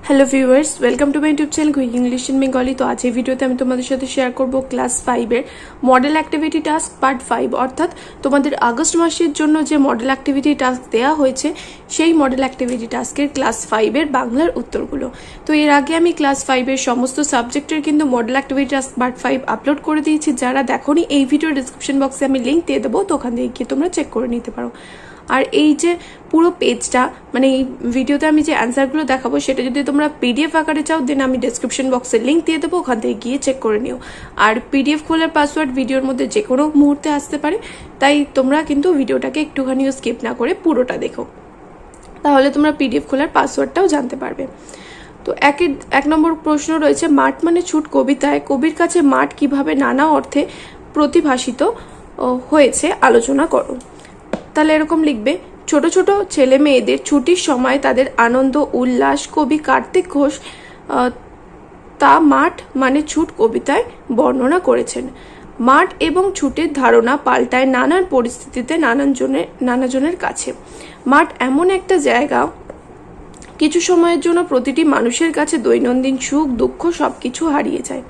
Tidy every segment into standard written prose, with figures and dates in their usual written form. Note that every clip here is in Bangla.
Hello viewers, welcome to my YouTube channel quick English in Bengali. तो आज এই ভিডিওতে আমি তোমাদের সাথে শেয়ার করব ক্লাস 5 এর মডেল অ্যাক্টিভিটি টাস্ক পার্ট 5, অর্থাৎ তোমাদের আগস্ট মাসের জন্য যে মডেল অ্যাক্টিভিটি টাস্ক দেয়া হয়েছে সেই মডেল অ্যাক্টিভিটি টাস্কের ক্লাস 5 এর বাংলার উত্তরগুলো। তো এর আগে আমি ক্লাস 5 এর সমস্ত সাবজেক্টের কিন্তু model activity task part 5 upload করে দিয়েছি। যারা দেখোনি এই ভিডিওর ডেসক্রিপশন বক্সে আমি লিংক দিয়ে দেবো, তো ওখান থেকে গিয়ে তোমরা চেক করে নিতে পারো। আর এই যে পুরো পেজটা, মানে এই ভিডিওতে আমি যে অ্যান্সারগুলো দেখাবো সেটা যদি তোমরা পিডিএফ আকারে চাও দেন আমি ডেসক্রিপশন বক্সে লিংক দিয়ে দেবো, ওখান থেকে গিয়ে চেক করে নিও। আর পিডিএফ খোলার পাসওয়ার্ড ভিডিওর মধ্যে যে কোনো মুহূর্তে আসতে পারে, তাই তোমরা কিন্তু ভিডিওটাকে একটুখানিও স্কিপ না করে পুরোটা দেখো, তাহলে তোমরা পিডিএফ খোলার পাসওয়ার্ডটাও জানতে পারবে। তো এক নম্বর প্রশ্ন রয়েছে, মাঠ মানে ছুট কবিতায় কবির কাছে মাঠ কিভাবে নানা অর্থে প্রতিভাসিত হয়েছে আলোচনা করো। তাহলে এরকম লিখবে, ছোট ছোট ছেলে মেয়েদের ছুটির সময় তাদের আনন্দ উল্লাস কবি কার্তিক ঘোষ তা মাঠ মানে ছুট কবিতায় বর্ণনা করেছেন। মাঠ এবং ছুটের ধারণা পাল্টায় নানান পরিস্থিতিতে নানাজনের কাছে। মাঠ এমন একটা জায়গা কিছু সময়ের জন্য প্রতিটি মানুষের কাছে দৈনন্দিন সুখ দুঃখ সবকিছু হারিয়ে যায়।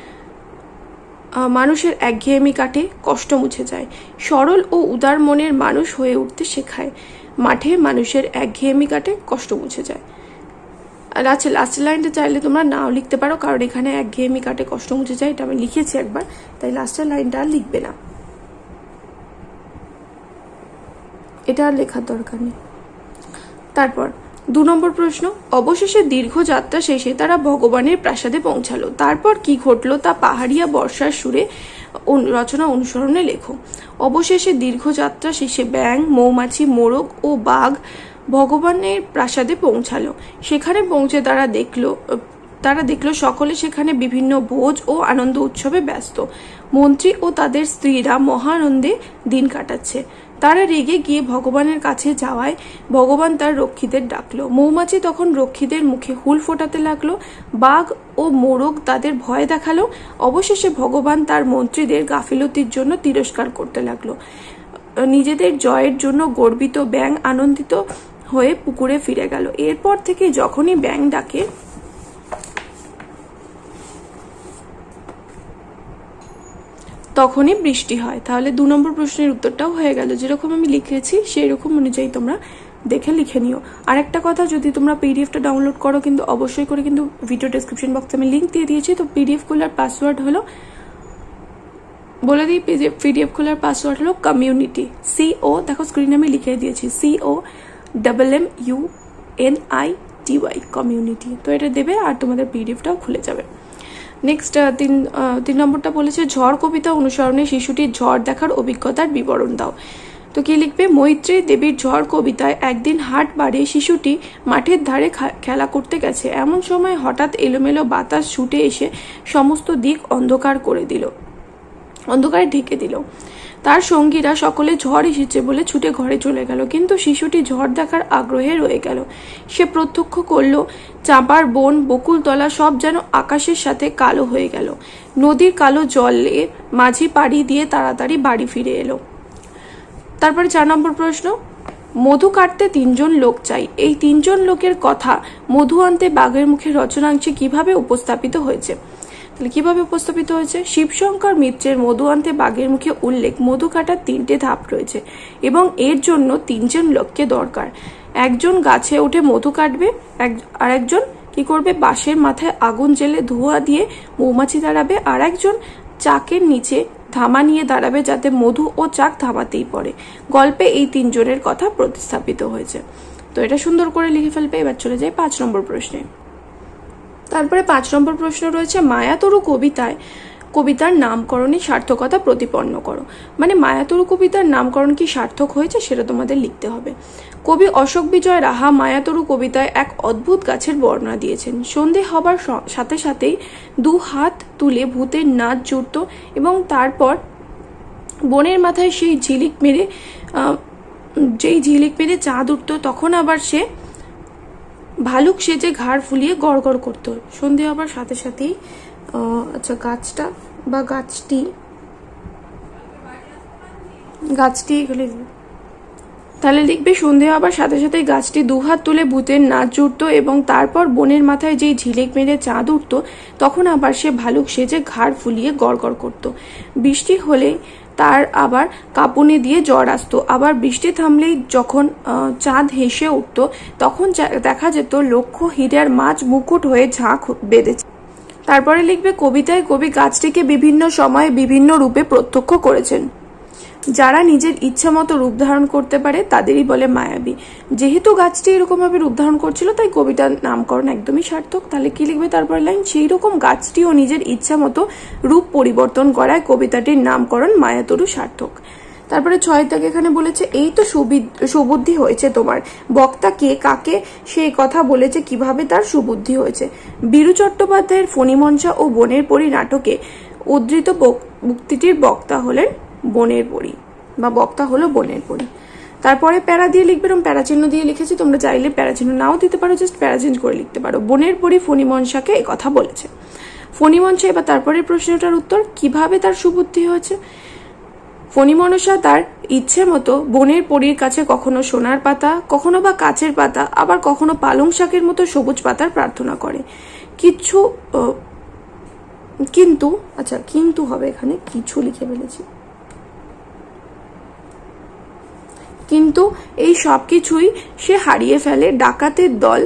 মানুষের একঘেয়েমি কাটে, কষ্ট মুছে যায়, সরল ও উদার মনের মানুষ হয়ে উঠতে শেখায়। মাঠে মানুষের একঘেয়েমি কাটে, কষ্ট মুছে যায়। আর আচ্ছা, লাস্টের লাইনটা চাইলে তোমরা নাও লিখতে পারো, কারণ এখানে একঘেয়েমি কাটে কষ্ট মুছে যায় এটা আমি লিখেছি একবার, তাই লাস্টের লাইনটা আর লিখবে না, এটা আর লেখার দরকার নেই। তারপর 2 নম্বর প্রশ্ন, অবশেষে দীর্ঘ যাত্রা শেষে তারা ভগবানের প্রাসাদে পৌঁছালো। তারপর কি ঘটলো তা পাহাড়িয়া বর্ষার সুরে রচনা অনুসরণে লেখো। অবশেষে দীর্ঘ যাত্রা শেষে ব্যাঙ মৌমাছি মোরগ ও বাঘ ভগবানের প্রাসাদে পৌঁছালো। সেখানে পৌঁছে তারা দেখলো সকলে সেখানে বিভিন্ন ভোজ ও আনন্দ উৎসবে ব্যস্ত। মন্ত্রী ও তাদের স্ত্রীরা মহানন্দে দিন কাটাচ্ছে। তারা রেগে গিয়ে ভগবানের কাছে যাওয়ায় ভগবান তার রক্ষীদের ডাকলো। মৌমাছি তখন রক্ষীদের মুখে হুল ফোটাতে লাগলো। বাঘ ও মোরগ তাদের ভয় দেখালো। অবশেষে ভগবান তার মন্ত্রীদের গাফিলতির জন্য তিরস্কার করতে লাগলো। নিজেদের জয়ের জন্য গর্বিত ব্যাঙ আনন্দিত হয়ে পুকুরে ফিরে গেল। এরপর থেকে যখনই ব্যাঙ ডাকে তখনই বৃষ্টি হয়। তাহলে 2 নম্বর প্রশ্নের উত্তরটাও হয়ে গেল। যেরকম আমি লিখেছি সেই রকম অনুযায়ী তোমরা দেখে লিখে নিও। আর একটা কথা, যদি তোমরা পিডিএফটা ডাউনলোড করো কিন্তু অবশ্যই করে কিন্তু ভিডিও ডেসক্রিপশন বক্সে আমি লিংক দিয়ে দিয়েছি। তো পিডিএফ খোলার পাসওয়ার্ড হলো, বলে দিই, পিডিএফ খোলার পাসওয়ার্ড হলো কমিউনিটি, CO, দেখো স্ক্রিনে আমি লিখে দিয়েছি, COMMUNITY কমিউনিটি। তো এটা দেবে আর তোমাদের পিডিএফটাও খুলে যাবে। নেক্সট 3 নম্বরটা বলেছে, ঝড় কবিতা অনুসরণে শিশুটির ঝড় দেখার অভিজ্ঞতার বিবরণ দাও। তো কি লিখবে, মৈত্রী দেবীর ঝড় কবিতায় একদিন হাট বাড়ে শিশুটি মাঠের ধারে খেলা করতে গেছে। এমন সময় হঠাৎ এলোমেলো বাতাস ছুটে এসে সমস্ত দিক অন্ধকারে ঢেকে দিল। তার সঙ্গীরা সকলে ঝড় এসেছে বলে ছুটে ঘরে চলে গেল, কিন্তু শিশুটি ঝড় দেখার আগ্রহে রয়ে গেল। সে প্রত্যক্ষ করল চাঁপার বন বকুলতলা সব যেন আকাশের সাথে কালো হয়ে গেল। নদীর কালো জলে মাঝি পাড়ি দিয়ে তাড়াতাড়ি বাড়ি ফিরে এলো। তারপরে 4 নম্বর প্রশ্ন, মধু কাটতে 3 জন লোক চাই। এই 3 জন লোকের কথা মধু আনতে বাঘের মুখে রচনাংশে কিভাবে উপস্থাপিত হয়েছে? কিভাবে উপস্থাপিত হয়েছে? শিবশঙ্কর মিত্রের মধু আনতে বাঘের মুখে উল্লেখ মধু কাটার 3টে ধাপ রয়েছে এবং এর জন্য 3 জন লোককে দরকার। একজন গাছে উঠে মধু কাটবে, আর একজন কি করবে, বাঁশের মাথায় আগুন জেলে ধোঁয়া দিয়ে মৌমাছি দাঁড়াবে, আর একজন চাকের নিচে ধামা নিয়ে দাঁড়াবে যাতে মধু ও চাক ধামাতেই পড়ে। গল্পে এই 3 জনের কথা প্রতিস্থাপিত হয়েছে। তো এটা সুন্দর করে লিখে ফেলবে। এবার চলে যাই 5 নম্বর প্রশ্নে। তারপরে 5 নম্বর প্রশ্ন রয়েছে, মায়াতরু কবিতার নামকরণে সার্থকতা প্রতিপন্ন করো। মানে মায়াতরু কবিতার নামকরণ কি সার্থক হয়েছে সেটা তোমাদের লিখতে হবে। কবি অশোক বিজয় রাহা মায়াতরু কবিতায় এক অদ্ভুত গাছের বর্ণনা দিয়েছেন। সন্ধে হবার সাথে সাথেই 2 হাত তুলে ভূতের নাচ জুড়ত এবং তারপর বনের মাথায় যেই ঝিলিক মেরে চাঁদ উঠত, তখন আবার সে ভালুক সেজে ঘাড় ফুলিয়ে গড় গড় করতো। সন্ধে হবার সাথে সাথেই আচ্ছা, গাছটা বা গাছটি এগুলি তাহলে লিখবে সন্ধে হবার সাথে সাথে গাছটি দুহাত তুলে ভূতের নাচ জুড়ত এবং তারপর বনের মাথায় যেই ঝিলিক মেরে চাঁদ উঠত তখন আবার সে ভালুক সেজে ঘাড় ফুলিয়ে গড়গড় করত। বৃষ্টি হলে তার আবার কাঁপুনি দিয়ে জ্বর আসতো, আবার বৃষ্টি থামলেই যখন চাঁদ হেসে উঠত তখন দেখা যেত লক্ষ হীরার মাছ মুকুট হয়ে ঝাঁক বেঁধেছে। তারপরে লিখবে কবিতায় কবি গাছটিকে বিভিন্ন সময়ে বিভিন্ন রূপে প্রত্যক্ষ করেছেন। যারা নিজের ইচ্ছা মতো রূপ ধারণ করতে পারে তাদেরই বলে মায়াবী। যেহেতু গাছটি এরকম ভাবে রূপ ধারণ করছিল তাই কবিতার নামকরণ একদমই সার্থক। তাহলে কি লিখবে তারপরে লাইন, সেই রকম গাছটিও নিজের ইচ্ছা মতো রূপ পরিবর্তন করায় কবিতাটির নামকরণ মায়াতরু সার্থক। তারপরে 6 দাগে এখানে বলেছে এই তো সুবুদ্ধি হয়েছে তোমার, বক্তা কে কাকে সেই কথা বলেছে কিভাবে তার সুবুদ্ধি হয়েছে। বীরু চট্টোপাধ্যায়ের ফণিমঞ্চা ও বনের পরী নাটকে উদ্ধৃত উক্তিটির বক্তা হলেন বনের পরী বা বক্তা হলো বনের পরী। তারপরে প্যারা দিয়ে লিখবে, এরকম প্যারাচিহ্ন দিয়ে লিখেছি, তোমরা চাইলে প্যারাচিহ্ন নাও দিতে পারো, জাস্ট প্যারা চেঞ্জ করে লিখতে পারো। বনের পরী ফণিমনসাকে এই কথা বলেছে। ফণিমনসা, এবার তারপরে প্রশ্নটার উত্তর, কিভাবে তার সুবুদ্ধি হয়েছে। ফণিমনসা তার ইচ্ছে মতো বনের পরীর কাছে কখনো সোনার পাতা, কখনো বা কাচের পাতা, আবার কখনো পালং শাকের মতো সবুজ পাতার প্রার্থনা করে। কিন্তু হবে এখানে, কিছু লিখে ফেলেছি। কিন্তু এই সব কিছুই সে হারিয়ে ফেলে ডাকাতের দল,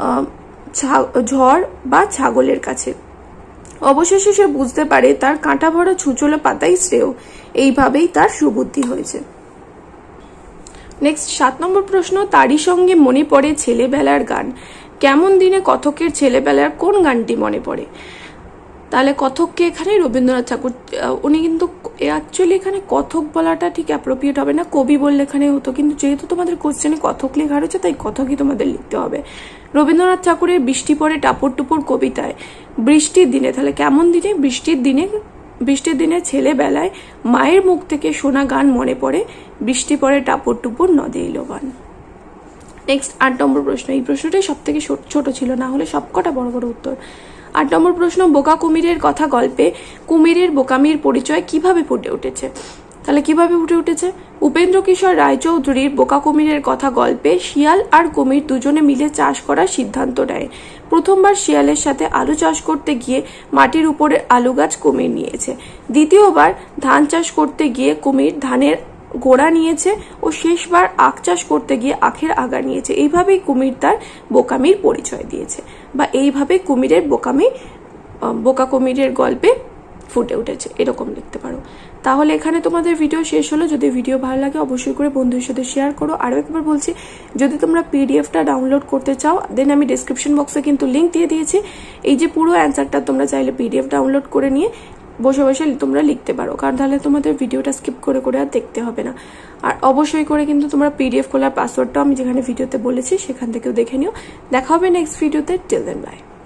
ঝড় বা ছাগলের কাছে। অবশেষে সে বুঝতে পারে তার কাঁটা ভরা ছুঁচলো পাতাই শ্রেয়। এইভাবেই তার সুবুদ্ধি হয়েছে। নেক্সট 7 নম্বর প্রশ্ন, তারই সঙ্গে মনে পড়ে ছেলেবেলার গান। কেমন দিনে কথকের ছেলেবেলার কোন গানটি মনে পড়ে। তাহলে কথককে এখানে রবীন্দ্রনাথ ঠাকুর, উনি কিন্তু অ্যাকচুয়ালি এখানে কথক বলাটা ঠিক অ্যাপ্রোপ্রিয়েট হবে না, কবি বললে এখানে হতো, কিন্তু যেহেতু তোমাদের কোশ্চেনে কথক লেখা রয়েছে তাই কথকই তোমাদের লিখতে হবে। রবীন্দ্রনাথ ঠাকুরের বৃষ্টি পড়ে টাপুর টুপুর কবিতায় বৃষ্টির দিনে, তাহলে কেমন দিনে, বৃষ্টির দিনে ছেলেবেলায় মায়ের মুখ থেকে শোনা গান মনে পড়ে, বৃষ্টি পড়ে টাপুর টুপুর নদে এলো গান। নেক্সট 8 নম্বর প্রশ্ন, এই প্রশ্নটাই সব থেকে ছোট ছিল, না হলে সবকটা বড় বড় উত্তর। 8 নম্বর প্রশ্ন, বোকা কুমিরের কথা গল্পে কুমিরের বোকামির পরিচয় কিভাবে ফুটে উঠেছে। তাহলে কিভাবে ফুটে উঠেছে, উপেন্দ্র কিশোর রায়চৌধুরীর বোকা কুমিরের কথা গল্পে শিয়াল আর কুমির দুজনে মিলে চাষ করার সিদ্ধান্ত নেয়। প্রথমবার শিয়ালের সাথে আলু চাষ করতে গিয়ে মাটির উপরে আলু গাছ কুমির নিয়েছে। দ্বিতীয়বার ধান চাষ করতে গিয়ে কুমির ধানের গোড়া নিয়েছে ও শেষবার আখ চাষ করতে গিয়ে আখের আগা নিয়েছে। এইভাবেই কুমির তার বোকামির পরিচয় দিয়েছে, বা এইভাবে কুমিরের বোকা কুমিরের গল্পে ফুটে উঠেছে, এরকম লিখতে পারো। তাহলে এখানে তোমাদের ভিডিও শেষ হলো। যদি ভিডিও ভালো লাগে অবশ্যই করে বন্ধুদের সাথে শেয়ার করো। আরো একবার বলছি, যদি তোমরা পিডিএফটা ডাউনলোড করতে চাও দেন আমি ডেসক্রিপশন বক্সে কিন্তু লিঙ্ক দিয়ে দিয়েছি। এই যে পুরো অ্যান্সারটা তোমরা চাইলে পিডিএফ ডাউনলোড করে নিয়ে বসে বসে তোমরা লিখতে পারো, কারণ তাহলে তোমাদের ভিডিওটা স্কিপ করে করে আর দেখতে হবে না। আর অবশ্যই করে কিন্তু তোমরা পিডিএফ খোলার পাসওয়ার্ডটাও আমি যেখানে ভিডিওতে বলেছি সেখান থেকেও দেখে নিও। দেখা হবে নেক্সট ভিডিওতে। Till then by.